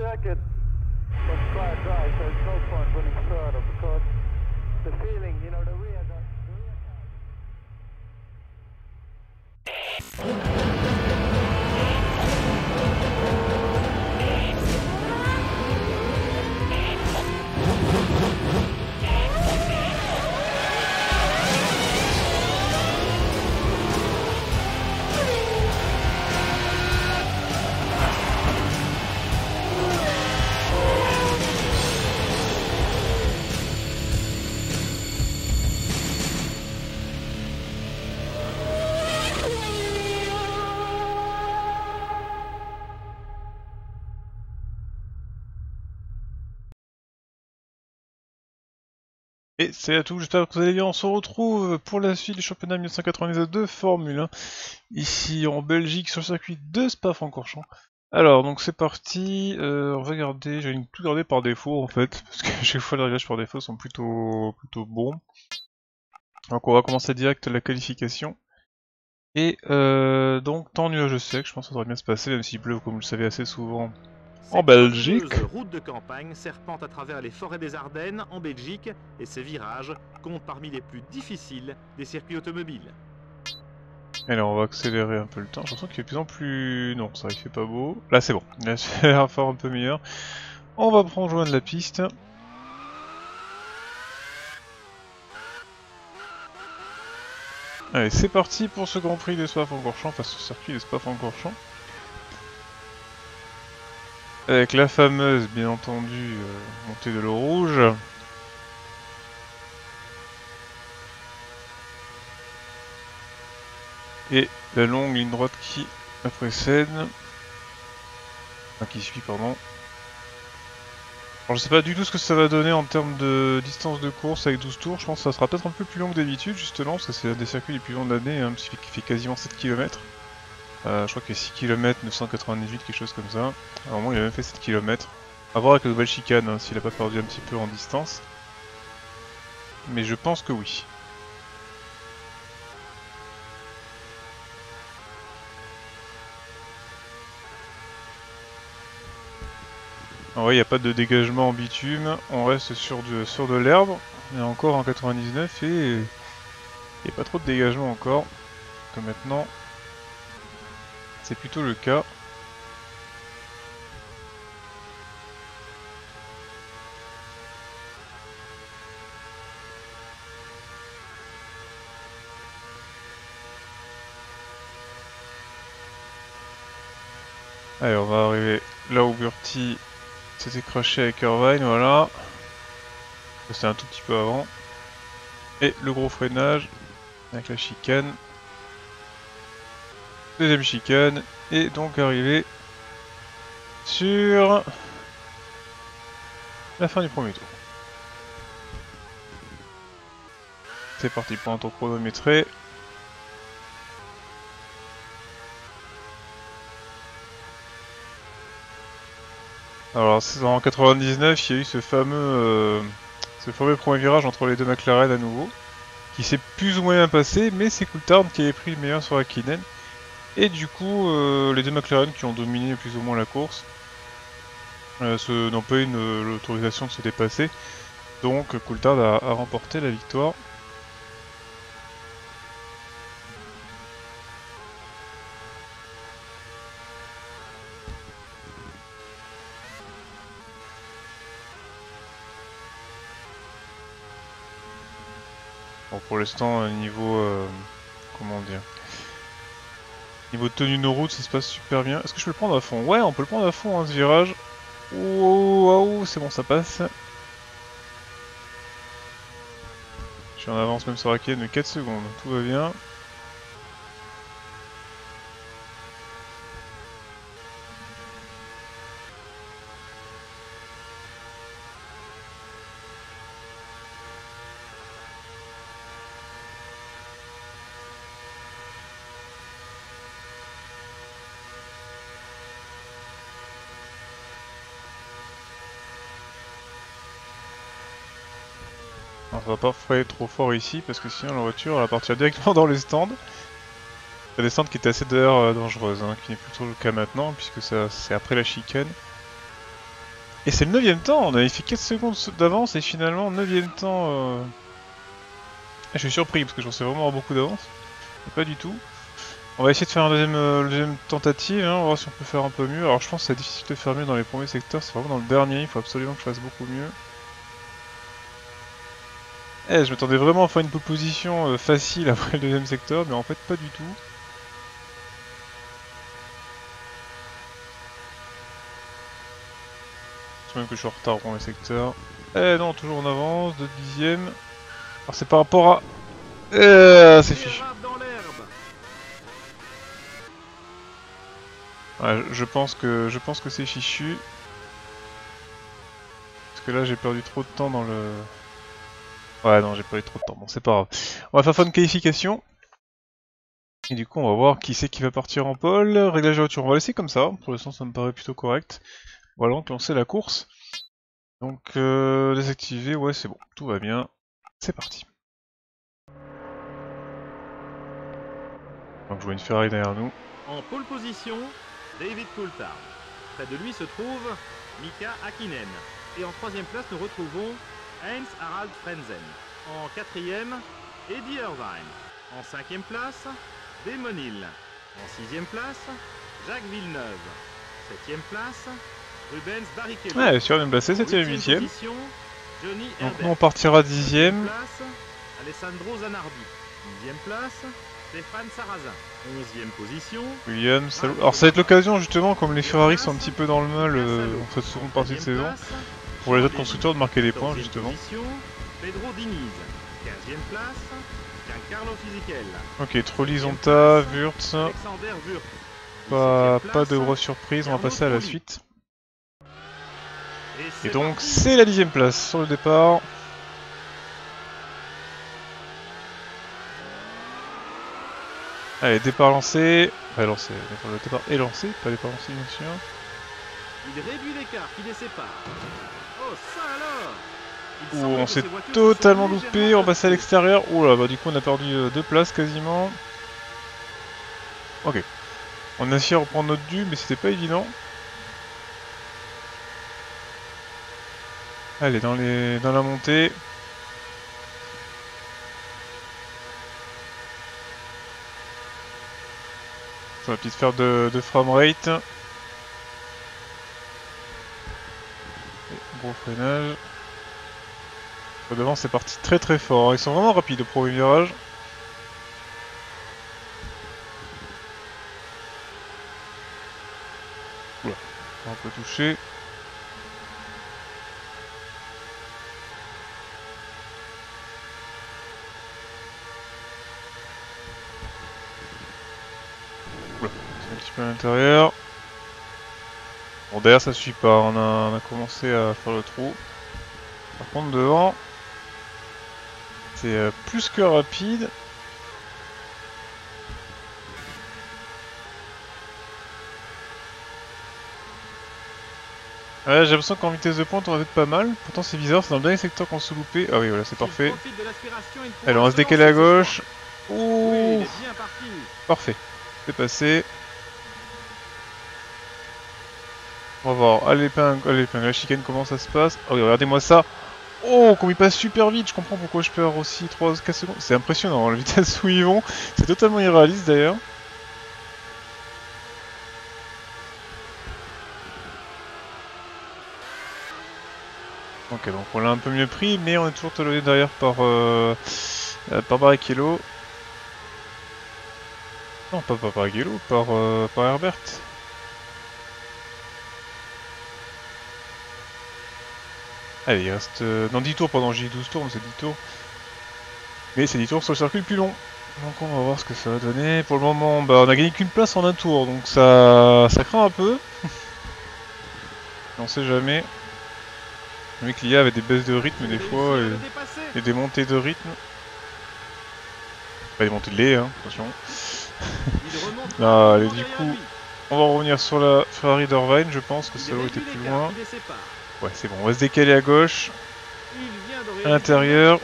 circuit was quite dry, so there's no point running further because the feeling, you know, the rear car. Et salut à tous, j'espère que vous allez bien. On se retrouve pour la suite du championnat 1992 de Formule 1, ici en Belgique sur le circuit de Spa-Francorchamps. Alors, donc c'est parti, on va garder, j'ai tout gardé par défaut en fait, parce que chaque fois les réglages par défaut sont plutôt bons. Donc on va commencer direct la qualification. Et donc temps nuage sec, je pense que ça devrait bien se passer, même s'il pleut comme vous le savez assez souvent en Belgique. Cette route de campagne serpente à travers les forêts des Ardennes en Belgique et ses virages comptent parmi les plus difficiles des circuits automobiles. Allez, on va accélérer un peu le temps. J'ai l'impression qu'il fait de plus en plus... Non, ça il fait pas beau. Là c'est bon, là c'est un fort un peu meilleur. On va prendre joint de la piste. Allez, c'est parti pour ce Grand Prix de Spa-Francorchamps, enfin ce circuit de Spa-Francorchamps. Avec la fameuse, bien entendu, montée de l'eau rouge. Et la longue ligne droite qui la précède. Enfin, qui suit, pardon. Alors je sais pas du tout ce que ça va donner en termes de distance de course avec 12 tours. Je pense que ça sera peut-être un peu plus long que d'habitude, justement, parce que c'est un des circuits les plus longs de l'année, hein, qui fait quasiment 7 km. Je crois qu'il y a 6 km, 998, quelque chose comme ça. Alors moi il a même fait 7 km. A voir avec la nouvelle chicane, hein, s'il a pas perdu un petit peu en distance. Mais je pense que oui. Alors ouais, il n'y a pas de dégagement en bitume, on reste sur de l'herbe. On est encore en 99 et il n'y a pas trop de dégagement encore. Que maintenant, c'est plutôt le cas. Allez, on va arriver là où Bertie s'était craché avec Irvine, voilà. C'était un tout petit peu avant. Et le gros freinage avec la chicane. Deuxième chicane. Et donc arriver sur la fin du premier tour. C'est parti pour un tour chronométré. Alors en 99, il y a eu ce fameux premier virage entre les deux McLaren à nouveau, qui s'est plus ou moins bien passé, mais c'est Coulthard qui avait pris le meilleur sur Hakkinen. Et du coup, les deux McLaren qui ont dominé plus ou moins la course n'ont pas eu l'autorisation de se dépasser. Donc Coulthard a remporté la victoire. Bon, pour l'instant, niveau... comment dire... Niveau tenue de route, ça se passe super bien. Est-ce que je peux le prendre à fond? Ouais, on peut le prendre à fond, hein, ce virage. Ouh, c'est bon, ça passe. Je suis en avance même sur Hakkinen de 4 secondes, tout va bien. On va pas freiner trop fort ici parce que sinon la voiture elle va partir directement dans les stands. Il y a des stands qui étaient assez d'ailleurs dangereuses, hein, qui n'est plus trop le cas maintenant puisque c'est après la chicane. Et c'est le 9ème temps, on avait fait 4 secondes d'avance et finalement 9ème temps... Je suis surpris parce que j'en sais vraiment avoir beaucoup d'avance. Pas du tout. On va essayer de faire une deuxième tentative, hein, on va voir si on peut faire un peu mieux. Alors je pense que c'est difficile de faire mieux dans les premiers secteurs, c'est vraiment dans le dernier, il faut absolument que je fasse beaucoup mieux. Eh, je m'attendais vraiment à faire une pole position facile après le deuxième secteur, mais en fait pas du tout. Je sais même que je suis en retard au premier secteur. Eh non, toujours en avance, 2 dixièmes. Alors c'est par rapport à... c'est fichu. Ouais, je pense que c'est fichu. Parce que là j'ai perdu trop de temps dans le... Ouais non, j'ai perdu trop de temps, bon c'est pas grave. On va faire une qualification. Et du coup on va voir qui c'est qui va partir en pole. Réglage de voiture, on va laisser comme ça, pour l'instant ça me paraît plutôt correct. Voilà, donc lancer la course. Donc désactiver, ouais c'est bon, tout va bien. C'est parti. Donc je vois une Ferrari derrière nous. En pole position, David Coulthard. Près de lui se trouve Mika Hakkinen. Et en troisième place, nous retrouvons Heinz Harald Frenzen. En quatrième, Eddie Irvine. En cinquième place, Damon Hill. En sixième place, Jacques Villeneuve. Septième place, Rubens Barrichello. Ouais, sûr de me placer, 7ème et 8ème. Johnny Donc Herbert. nous on partira 10ème. Place, Alessandro Zanardi. 10e place, Stéphane Sarrazin. 11e position, Williams, Salou. Alors ça va être l'occasion justement, comme les Ferrari sont un petit peu dans le mal en cette seconde partie de saison, pour les autres constructeurs de marquer des points justement. Position, Pedro Diniz. 15e place, Giancarlo Fisichella. Ok, Trolli, Zonta, Wurtz, Alexander Wurtz. pas de grosse surprise, on va passer à la suite. Et donc c'est la 10ème place sur le départ. Allez, départ lancé. Lancé, le départ est lancé, pas départ lancé bien sûr. Il réduit l'écart qui les sépare. Oh ça alors! Ouh, on s'est totalement loupé, on passe à l'extérieur. Ouh là, bah du coup on a perdu 2 places quasiment. Ok. On a essayé de reprendre notre dû, mais c'était pas évident. Allez, dans la montée. Ça va peut-être faire de framerate. Gros freinage. Devant c'est parti très très fort, ils sont vraiment rapides au premier virage. Oula, on peut toucher. Oula, c'est un petit peu à l'intérieur. Bon derrière ça suit pas, on a commencé à faire le trou. Par contre devant, c'est plus que rapide. Ouais, j'ai l'impression qu'en vitesse de pointe on va être pas mal. Pourtant c'est bizarre, c'est dans le dernier secteur qu'on se loupait. Ah oui voilà, c'est parfait. Allez, on va se décaler à gauche. Ouh, parfait, c'est passé. On va voir à l'épingle, la chicane comment ça se passe. Oh oui, regardez-moi ça. Oh, comme il passe super vite, je comprends pourquoi je perds aussi 3-4 secondes. C'est impressionnant, la vitesse où ils vont. C'est totalement irréaliste d'ailleurs. Ok, donc on l'a un peu mieux pris, mais on est toujours talonné derrière par Barrichello. Non, pas par Barrichello, par Herbert. Allez, il reste... non, 10 tours, pardon, j'ai dit 12 tours, mais c'est 10 tours. Mais c'est 10 tours sur le circuit le plus long. Donc on va voir ce que ça va donner. Pour le moment, bah, on a gagné qu'une place en un tour, donc ça craint un peu. On sait jamais. Le mec l'IA avait des baisses de rythme des fois et des montées de rythme. Pas des montées de lait, hein, attention. Là, allez, du coup, on va revenir sur la Ferrari d'Irvine, je pense que ça aurait été plus loin. Ouais, c'est bon, on va se décaler à gauche, à l'intérieur.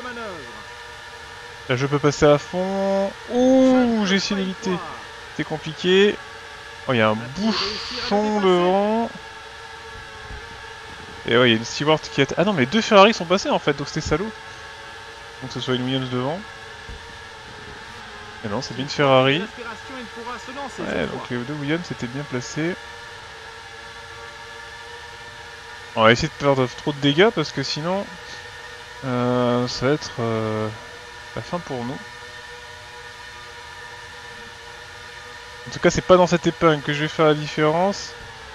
Là, je peux passer à fond. Ouh, j'ai essayé d'éviter. C'était compliqué. Oh, il y a un bouchon devant. Et ouais, il y a une Stewart qui est... Ah non, mais 2 Ferrari sont passés en fait, donc c'était salaud. Donc que ce soit une Williams devant. Et non, c'est bien une Ferrari. L'aspiration, il pourra se lancer Ouais, cette donc fois. les 2 Williams étaient bien placés. On va essayer de perdre trop de dégâts parce que sinon ça va être la fin pour nous. En tout cas, c'est pas dans cette épingle que je vais faire la différence.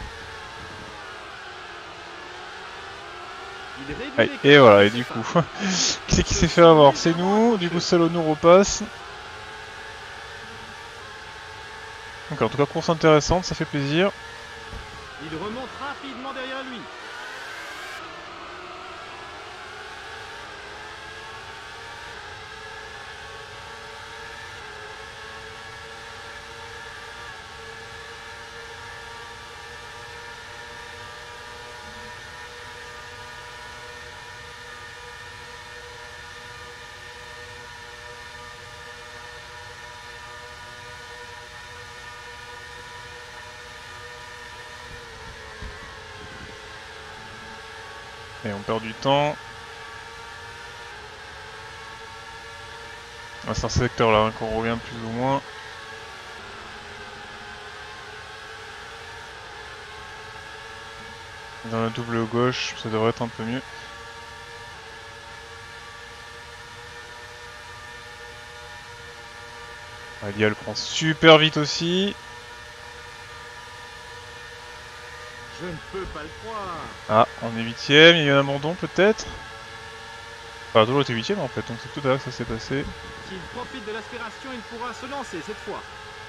Il réduit Allez, l'écart, et voilà, et c'est du pas. coup, qui c'est qui s'est fait avoir? C'est nous, du coup Salo nous repasse. Donc en tout cas, course intéressante, ça fait plaisir. Il remonte rapidement derrière lui. Et on perd du temps. Ah, c'est un secteur là hein, qu'on revient plus ou moins. Dans la double gauche, ça devrait être un peu mieux. Alia le prend super vite aussi. Je ne peux pas le croire. Ah, on est 8ème, il y a eu un abandon peut-être. Enfin, toujours était 8ème en fait, donc c'est tout à l'heure que ça s'est passé. S'il profite de l'aspiration, il pourra se lancer cette fois.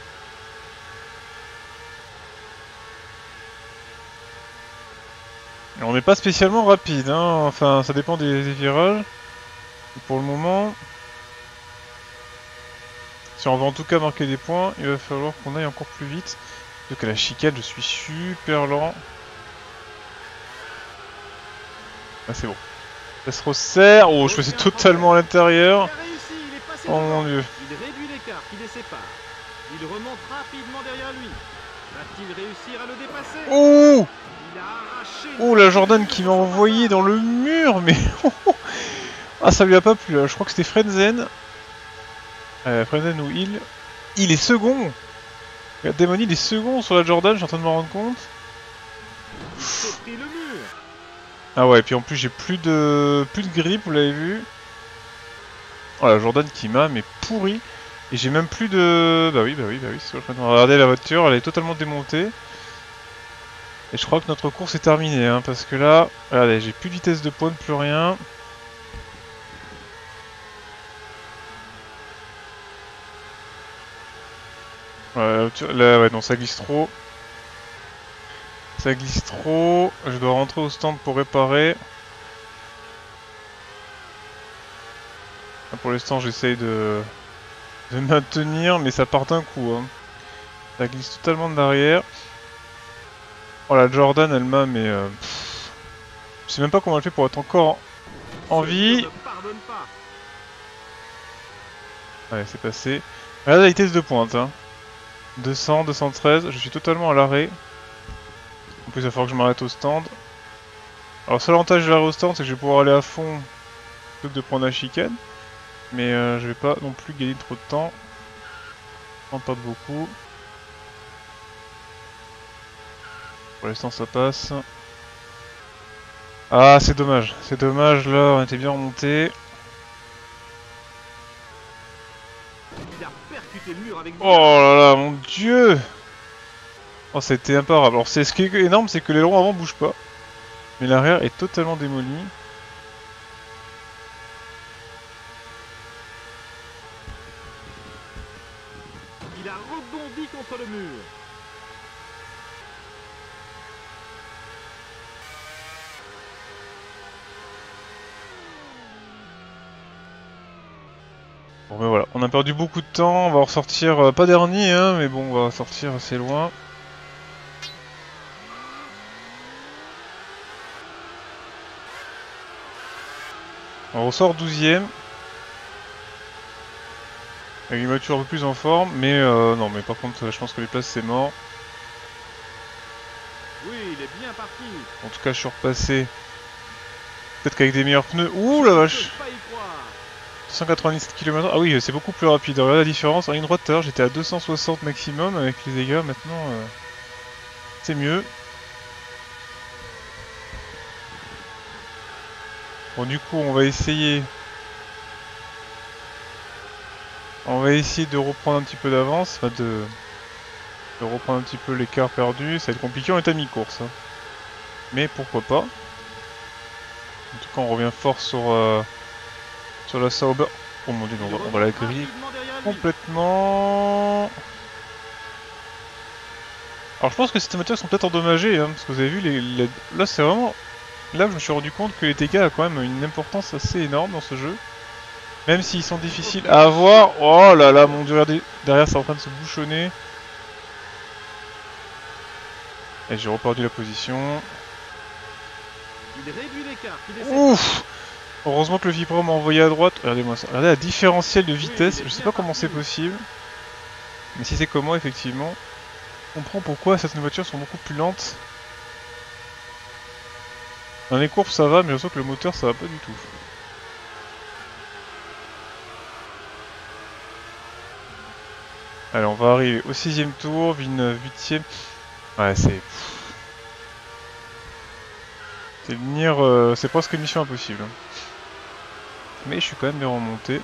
Et on n'est pas spécialement rapide, hein. Enfin ça dépend des virages. Pour le moment, si on veut en tout cas marquer des points, il va falloir qu'on aille encore plus vite. Parce que la chicane, je suis super lent. Ah c'est bon. Ça se resserre. Oh, je faisais totalement à l'intérieur. Il a réussi, il est passé Oh devant. mon dieu. Il réduit l'écart qui les sépare. Il remonte rapidement derrière lui. Va-t-il réussir à le dépasser? Oh, Il a arraché une oh la partie Jordan du qui mur m'a sur son envoyé passage. dans le mur, mais ah ça lui a pas plu là. Je crois que c'était Frenzen. Frenzen ou Hill. Il est second. Regarde, Demon il est second sur la Jordan, je suis en train de me rendre compte. Il s'est pris le mur. Ah ouais, et puis en plus j'ai plus de grip, vous l'avez vu. Oh la Jordan qui m'a mais pourri. Et j'ai même plus de... Bah oui, c'est ce que je suis en train de regarder la voiture, elle est totalement démontée. Et je crois que notre course est terminée, hein, parce que là, regardez, j'ai plus de vitesse de pointe, plus rien. Ouais, là, ouais, non, ça glisse trop. Ça glisse trop. Je dois rentrer au stand pour réparer. Là, pour l'instant, j'essaye de maintenir, mais ça part d'un coup. Hein. Ça glisse totalement de l'arrière. Oh la Jordan, elle m'a, mais... je sais même pas comment elle fait pour être encore en vie. Ne pardonne pas. Ouais, c'est passé. Regarde la vitesse de pointe. Hein. 200, 213, je suis totalement à l'arrêt. En plus, il va falloir que je m'arrête au stand. Alors, le seul avantage de l'arrêt au stand, c'est que je vais pouvoir aller à fond plutôt que de prendre la chicane. Mais je vais pas non plus gagner trop de temps. On perd beaucoup. Pour l'instant, ça passe. Ah, c'est dommage. C'est dommage, là, on était bien remonté. Il a percuté le mur avec Oh là là, mon dieu! Oh, ça a été imparable. Alors, ce qui est énorme, c'est que l'aileron avant bouge pas. Mais l'arrière est totalement démoli. Il a rebondi contre le mur. Bon ben voilà, on a perdu beaucoup de temps, on va ressortir, pas dernier hein, mais bon on va sortir assez loin. On ressort 12ème. Avec une voiture un peu plus en forme, mais non mais par contre je pense que les places c'est mort. Oui, il est bien parti. En tout cas je suis repassé Peut-être qu'avec des meilleurs pneus... Ouh la vache! Pas y croire. 197 km/h. Ah oui, c'est beaucoup plus rapide. Regardez la différence. En ligne droite, tout à l'heure, j'étais à 260 maximum avec les dégâts. Maintenant, c'est mieux. Bon, du coup, on va essayer... de reprendre un petit peu d'avance. Enfin, de reprendre un petit peu l'écart perdu. Ça va être compliqué, on est à mi-course. Hein. Mais pourquoi pas. En tout cas, on revient fort sur la Sauber. Oh mon dieu, on va la griller complètement. Alors je pense que ces voitures sont peut-être endommagées, hein, parce que vous avez vu, là c'est vraiment... Là je me suis rendu compte que les dégâts ont quand même une importance assez énorme dans ce jeu. Même s'ils sont difficiles à avoir. Oh là là, mon dieu, regardez, derrière c'est en train de se bouchonner. Et j'ai reperdu la position. Il réduit l'écart. Il essaie. Ouf! Heureusement que le Vipro m'a envoyé à droite. Regardez-moi ça. Regardez la différentiel de vitesse. Je sais pas comment c'est possible. Mais si c'est comment, effectivement, on comprend pourquoi certaines voitures sont beaucoup plus lentes. Dans les courbes ça va, mais je sens que le moteur ça va pas du tout. Allez, on va arriver au 6ème tour, une 8ème. Ouais, c'est... C'est venir... c'est presque une mission impossible. Mais je suis quand même bien remonté.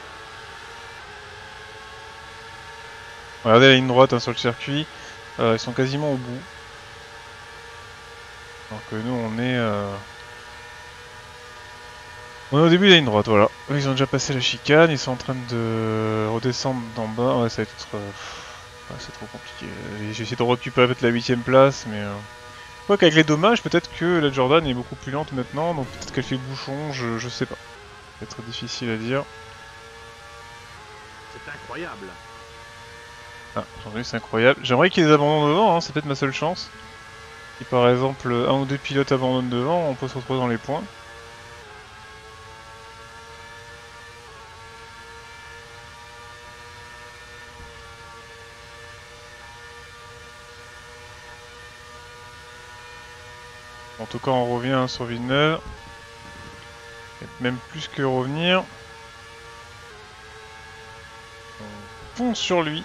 Regardez la ligne droite hein, sur le circuit. Ils sont quasiment au bout. Alors que nous on est... On est au début de la ligne droite, voilà. Eux, ils ont déjà passé la chicane, ils sont en train de redescendre d'en bas. Ouais, ça va être... ouais, c'est trop compliqué. J'ai essayé de récupérer peut-être la 8ème place, mais... Quoi qu'avec les dommages, peut-être que la Jordan est beaucoup plus lente maintenant, donc peut-être qu'elle fait bouchon, je sais pas. Ça va être difficile à dire. C'est incroyable. Ah, aujourd'hui c'est incroyable. J'aimerais qu'il y ait des abandons devant, hein, c'est peut-être ma seule chance. Si par exemple un ou deux pilotes abandonnent devant, on peut se retrouver dans les points. En tout cas on revient sur Villeneuve. Même plus que revenir. On fonce sur lui.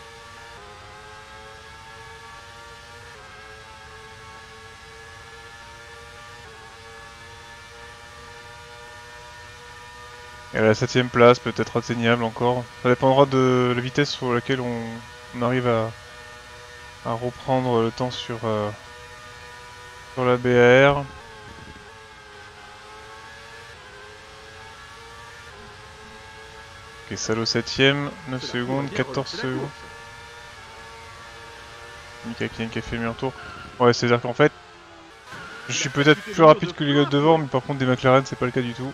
Et à la 7ème place, peut-être atteignable encore. Ça dépendra de la vitesse sur laquelle on arrive à reprendre le temps sur la BAR. Ok, Salo 7ème, 9 secondes, 14 secondes. Mika qui a fait le meilleur tour. Ouais, c'est-à-dire qu'en fait, je suis peut-être plus rapide que les gars de devant, mais par contre des McLaren c'est pas le cas du tout.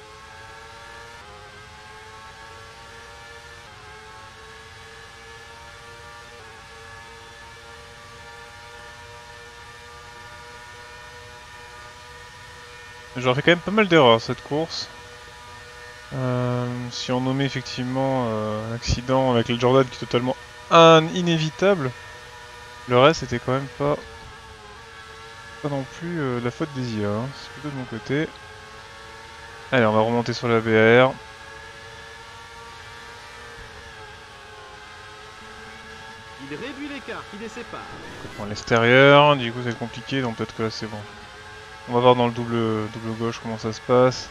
J'aurais fait quand même pas mal d'erreurs cette course. Si on nommait effectivement un accident avec le Jordan qui est totalement inévitable, le reste c'était quand même pas non plus la faute des IA, hein. C'est plutôt de mon côté. Allez, on va remonter sur la BR. Il réduit l'écart qui les sépare. On prend l'extérieur, du coup c'est compliqué, donc peut-être que là c'est bon. On va voir dans le double gauche comment ça se passe.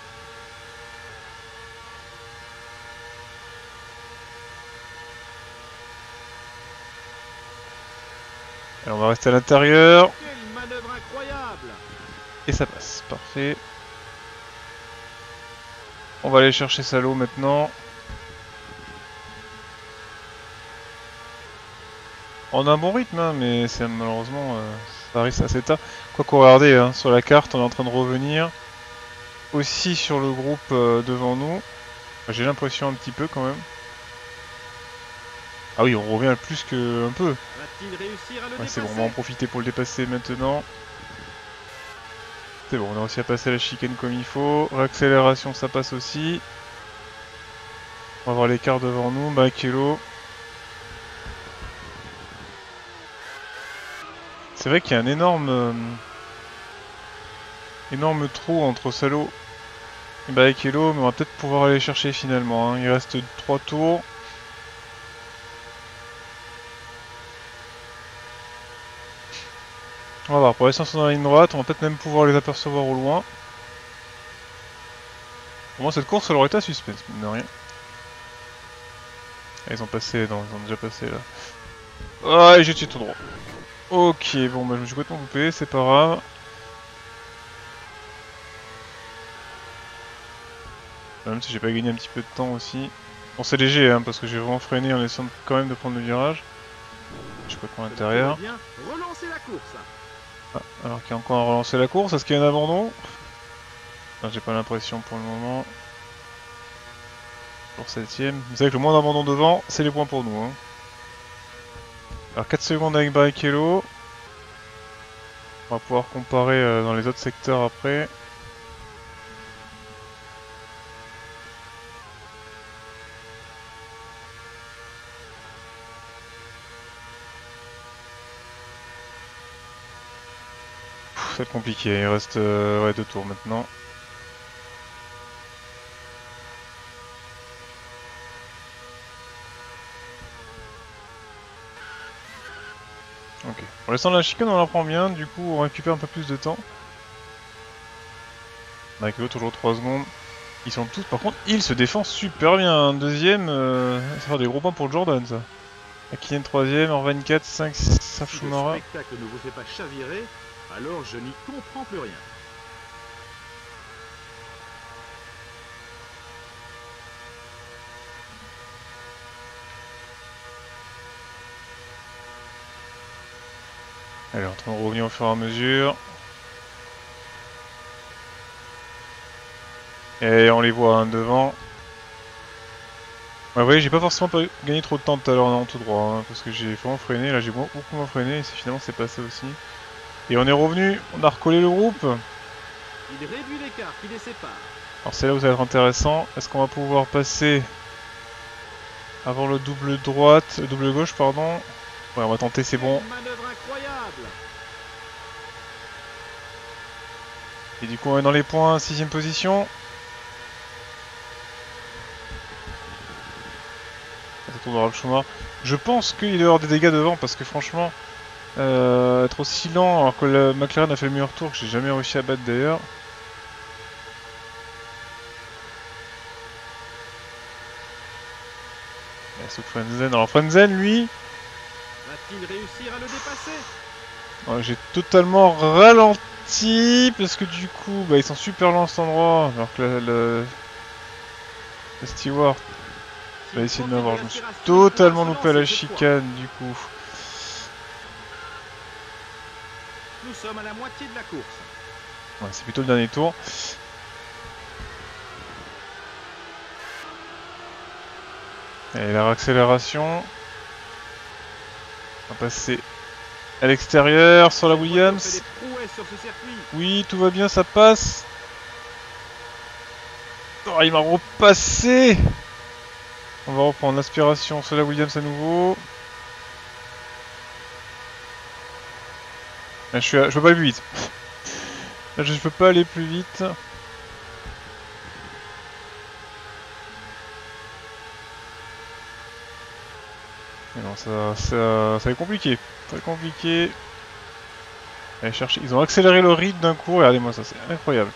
Allez, on va rester à l'intérieur. Quelle manœuvre incroyable! Et ça passe, parfait. On va aller chercher Salo maintenant. On a un bon rythme, hein, mais c'est malheureusement ça risque assez tard. Quoi qu'on regarde hein, sur la carte, on est en train de revenir. Aussi sur le groupe devant nous. Enfin, j'ai l'impression un petit peu quand même. Ah oui, on revient plus que un peu. Va-t-il réussir à le Ouais, c'est dépasser? bon, on va en profiter pour le dépasser maintenant. C'est bon, on a réussi à passer la chicane comme il faut. Réaccélération, ça passe aussi. On va voir l'écart devant nous. Barrichello. C'est vrai qu'il y a un énorme énorme trou entre Salo et Barrichello, mais on va peut-être pouvoir aller chercher finalement. Hein. Il reste 3 tours. On va voir, pour l'instant ils sont dans la ligne droite, on va peut-être même pouvoir les apercevoir au loin. Pour moi cette course elle aurait été à suspense, mine de rien. Ah, ils ont passé, non ils ont déjà passé là. Ah et j'ai tiré tout droit. Ok, bon bah je me suis complètement coupé, c'est pas grave. Même si j'ai pas gagné un petit peu de temps aussi. Bon c'est léger hein, parce que j'ai vraiment freiné en essayant quand même de prendre le virage. Je suis complètement à l'intérieur. Relancer la course. Ah, alors qu'il y a encore à relancer la course, est-ce qu'il y a un abandon? J'ai pas l'impression pour le moment. Pour 7ème. Vous savez que le moins d'abandon devant, c'est les points pour nous. Hein. Alors 4 secondes avec Barrichello. On va pouvoir comparer dans les autres secteurs après. Ça va être compliqué, il reste ouais, 2 tours maintenant. Ok, pour l'instant la chicane on la prend bien, du coup on récupère un peu plus de temps. Avec l'autre toujours 3 secondes. Ils sont tous, par contre, il se défend super bien. Deuxième, ça fera des gros points pour Jordan ça. Hakkinen 3ème, en 24, 5, Saf Schumacher. Si le spectacle ne vous fait pas chavirer, alors je n'y comprends plus rien. Elle est en train de revenir au fur et à mesure. Et on les voit hein, devant. Ouais, vous voyez, j'ai pas forcément gagné trop de temps tout à l'heure en tout droit, hein, parce que j'ai vraiment freiné, là j'ai beaucoup moins freiné, et finalement c'est passé aussi. Et on est revenu, on a recollé le groupe. Il réduit l'écart qui les sépare. Alors c'est là où ça va être intéressant, est-ce qu'on va pouvoir passer avant le double droite, le double gauche pardon. Ouais on va tenter, c'est bon. Une manœuvre incroyable. Et du coup on est dans les points, 6ème position. Je pense qu'il doit y avoir des dégâts devant parce que franchement, être aussi lent alors que la McLaren a fait le meilleur tour que j'ai jamais réussi à battre d'ailleurs. Frenzen. Alors Frenzen lui, va-t-il réussir à le dépasser? J'ai totalement ralenti parce que du coup bah, ils sont super lents à cet endroit alors que le Stewart va essayer de m'avoir. Je me suis totalement loupé à la chicane du coup. Nous sommes à la moitié de la course. Ouais, c'est plutôt le dernier tour. Et la réaccélération. On va passer à l'extérieur sur la Williams. Oui, tout va bien, ça passe. Oh, il m'a repassé. On va reprendre l'aspiration sur la Williams à nouveau. Là, je peux pas aller plus vite. Là, je peux pas aller plus vite. Et non, ça va être compliqué. Très compliqué. Allez chercher. Ils ont accéléré le rythme d'un coup. Regardez-moi ça, c'est incroyable.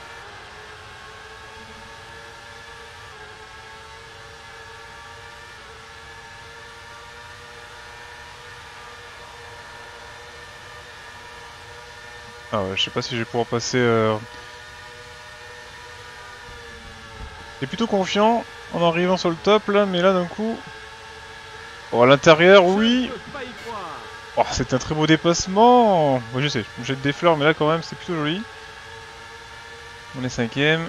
Ah ouais, je sais pas si je vais pouvoir passer. J'étais plutôt confiant en arrivant sur le top là, mais là d'un coup. Oh, à l'intérieur, oui. Oh, c'est un très beau dépassement. Ouais, je sais, je me jette des fleurs, mais là quand même, c'est plutôt joli. On est 5ème.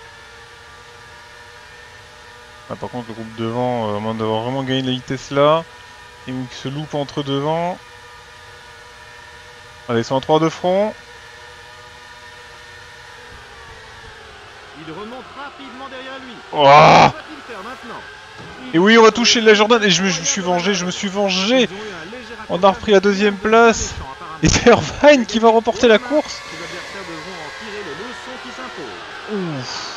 Ah, par contre, le groupe devant, à moins d'avoir vraiment gagné de la vitesse là, et qui se loupe entre devant. Allez, ils sont en 3 de front. Il remonte rapidement derrière lui. Oh. Va-t-il faire maintenant? Et oui, on va toucher la Jordan, et je me suis vengé, On a repris la 2ème place. Et c'est Irvine qui va remporter la course.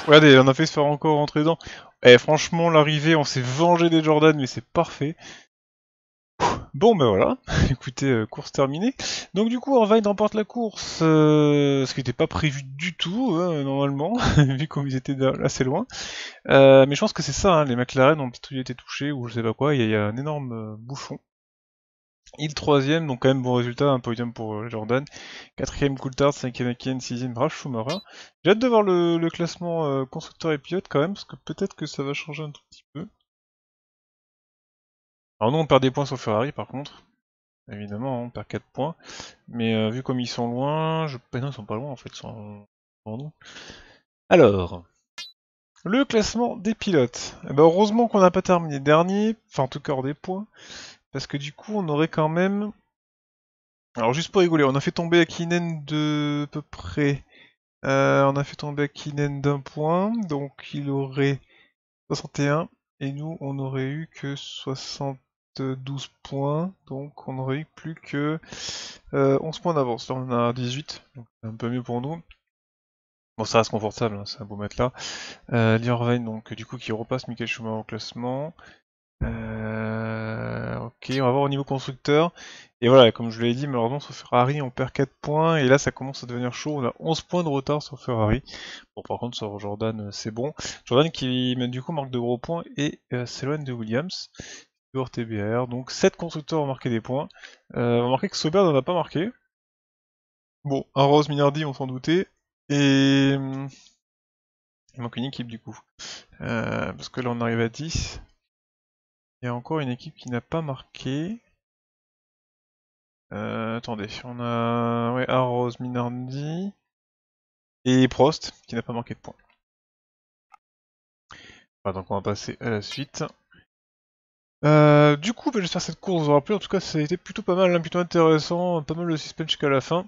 Regardez, on a fait se faire encore rentrer dedans. Eh, franchement, l'arrivée, on s'est vengé des Jordan, mais c'est parfait. Bon, ben voilà. Écoutez, course terminée. Donc du coup, Irvine remporte la course, ce qui n'était pas prévu du tout, hein, normalement, vu comme ils étaient assez loin. Mais je pense que c'est ça, hein, les McLaren ont peut-être été touchés, ou je sais pas quoi, il y a un énorme bouchon. Il troisième, donc quand même bon résultat, un podium pour Jordan. Quatrième Coulthard, cinquième Hakkinen, sixième brave Schumacher. J'ai hâte de voir le classement constructeur et pilote quand même, parce que peut-être que ça va changer un tout petit peu. Alors nous on perd des points sur Ferrari par contre, évidemment, hein, on perd 4 points. Mais vu comme ils sont loin, non ils sont pas loin en fait, ils sont en nous. Alors, le classement des pilotes. Eh ben, heureusement qu'on n'a pas terminé dernier, enfin en tout cas hors des points, parce que du coup on aurait quand même... Alors juste pour rigoler, on a fait tomber Hakkinen de peu près... on a fait tomber Hakkinen d'un point, donc il aurait 61, et nous on aurait eu que 72 points, donc on aurait eu plus que 11 points d'avance. Là on en a 18, donc c'est un peu mieux pour nous. Bon ça reste confortable, hein, c'est un beau matelas. Irvine, donc du coup qui repasse Michael Schumacher au classement. Ok, on va voir au niveau constructeur. Et voilà, comme je vous l'ai dit, malheureusement sur Ferrari on perd 4 points et là ça commence à devenir chaud, on a 11 points de retard sur Ferrari. Bon par contre sur Jordan c'est bon. Jordan qui du coup marque de gros points et s'éloigne de Williams, hors TBR, donc 7 constructeurs ont marqué des points. On va remarquer que Sauber n'en a pas marqué. Bon, un Rose Minardi on s'en doutait, et il manque une équipe du coup. Parce que là on arrive à 10. Il y a encore une équipe qui n'a pas marqué. Attendez, on a Arrows, Minardi et Prost qui n'a pas marqué de points. Voilà, donc on va passer à la suite. Du coup, j'espère que cette course vous aura plu. En tout cas, ça a été plutôt pas mal, hein, plutôt intéressant, pas mal de suspense jusqu'à la fin.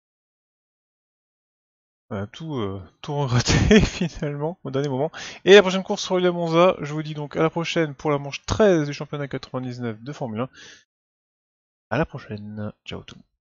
Tout regretté finalement au dernier moment. Et la prochaine course sera à Monza. Je vous dis donc à la prochaine pour la manche 13 du championnat 99 de Formule 1. À la prochaine. Ciao tout le monde.